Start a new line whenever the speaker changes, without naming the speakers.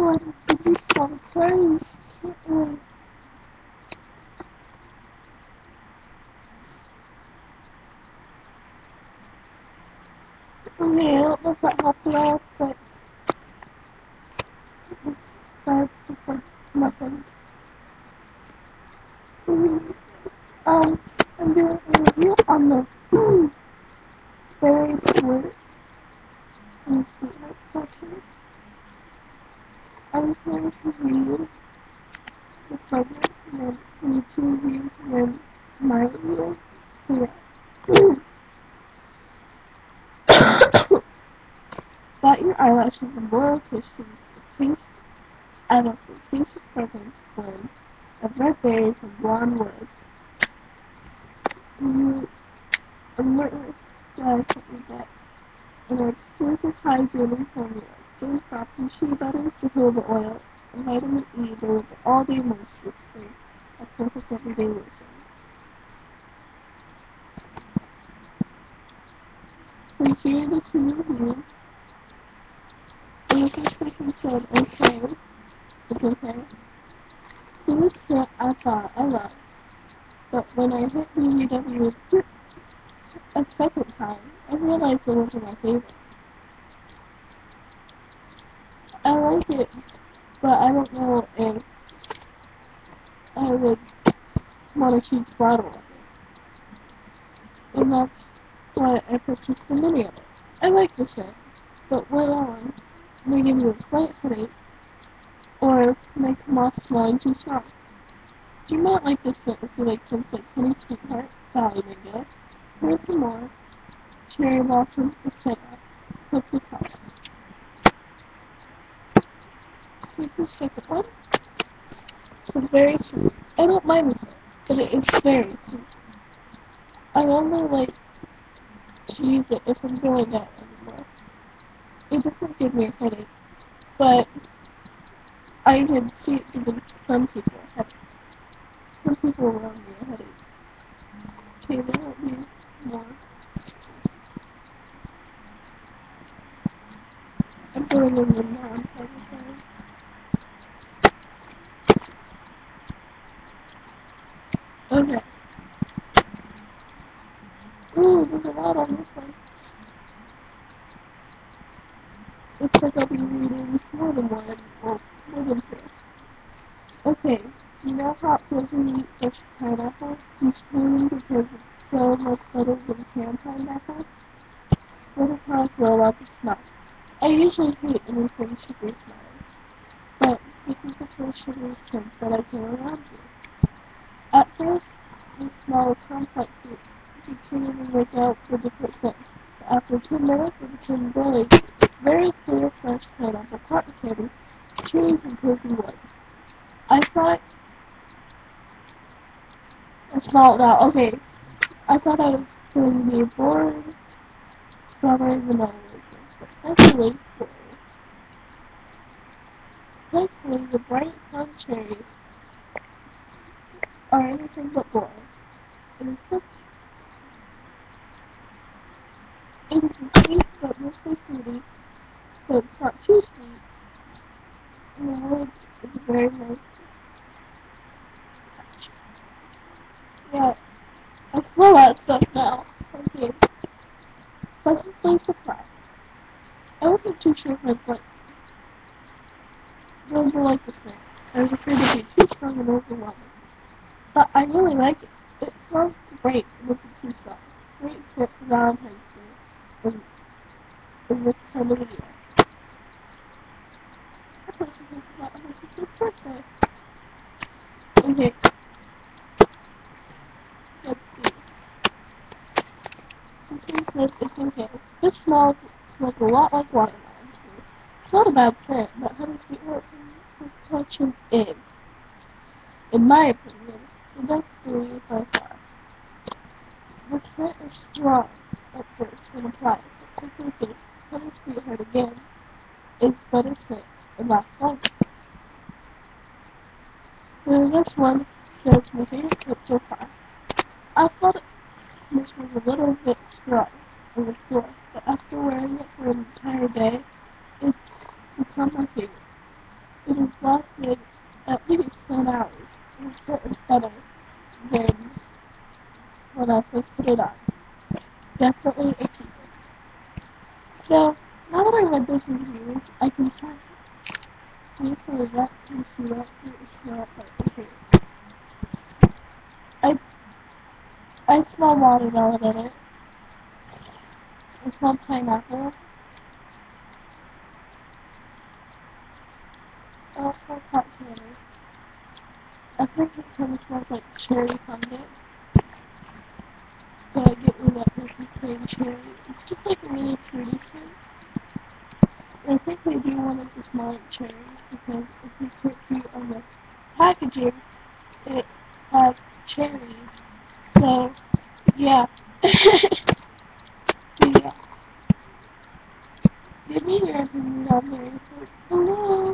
I just did some crazy. Okay, I don't know if that helped at all, but that's just like nothing. I'm doing a review on the very short and sweetheart section. I was going to read the fragments and then the two reviews and then my review. So yeah. Got your eyelashes and royal tissue, taste, I don't know, taste of fragrance blend of red berries and blonde wood. You immerse something that an exclusive hygienic formula, skin soft and shea butter, jojoba oil, and vitamin E deliver all day moisture cream, a perfect everyday lotion. Consider the two reviews. The first person said, okay, it's okay. To this set, I thought I loved, but when I hit BBW a second time, I realized it wasn't my favorite. I like it, but I don't know if I would want to choose bottle of it. And that's why I purchased the mini of it. I like the scent, but later on, it may give you a slight headache, or make moth smelling too strong. You might like this scent if you like scents like Honey Sweetheart, Valley Mango, here's some more, Cherry Blossom, etc. Hope this helps. Here's the second one. This is very sweet. I don't mind the scent, but it is very sweet. I only like to use it if I'm going out anymore. It doesn't give me a headache, but I can see it giving some people a headache. Some people around me a headache. Okay, there won't be more. I'm going in the non-public. Okay. Ooh, there's a lot on this one. Looks like I'll be reading more than one, or more than two. Okay, you know how it feels when you eat fresh pineapple? You scream because it's so much better than canned pineapple? This is how I feel about the smell. I usually hate anything sugary smelling, but this is the first sugary scent that I came around to. At first, the smell was complex. You couldn't even make out the different scents. But after 2 minutes, it became very clear, fresh pineapple cotton candy, trees, and cozy wood. I thought I smelled it out. Okay, I thought I was going to be bored strawberry vanilla version, but thankfully the bright sun cherries are anything but boring. It is such It is sweet but mostly fruity, so it's not too sweet, and the wood is very nice. Yeah, I smell that stuff now. Okay, pleasantly surprised. I wasn't too sure if I'd going to like the scent. I was afraid it'd be too strong and overwhelming. But I really like it. It smells great with the too strong. Great fit for Valentine's Day in this time of the year. I purchased this about my sister's birthday. Okay, let's see. This one says it's okay. This smells a lot like watermelon. It's not a bad scent, but Honey Sweetheart Collection is, in my opinion, the best brewery by far. The scent is strong at first when applied, but quickly fades. Honey Sweetheart again is better scent and lasts longer. The next one says my favorite scent so far. I thought this was a little bit strong in the store, but after wearing it for an entire day, it's become my favorite. it has lasted at least 10 hours. So it's better than when I first put it on. Definitely a keeper. So, now that I read those reviews, I can try. Seriously, that can see that it's not like, okay. I smell watermelon in it. I smell pineapple. I also smell hot candy. I think it kind of smells like cherry fondant. So I get when that person's saying cherry. It's just like a really fruity scent. And I think they do want it to smell like cherries because if you can't see on the packaging, it has cherries. So, yeah. So, yeah. Give me your opinion on there. Below.